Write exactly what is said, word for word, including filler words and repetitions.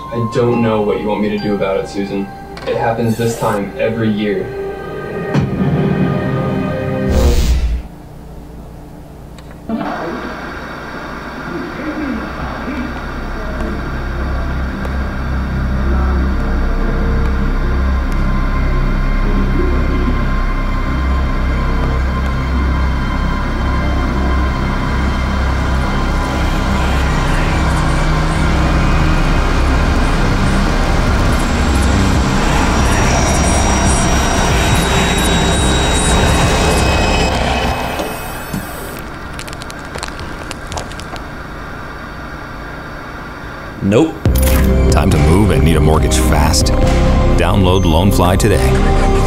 I don't know what you want me to do about it, Susan. It happens this time every year. Nope. Time to move and need a mortgage fast? Download Loanfly today.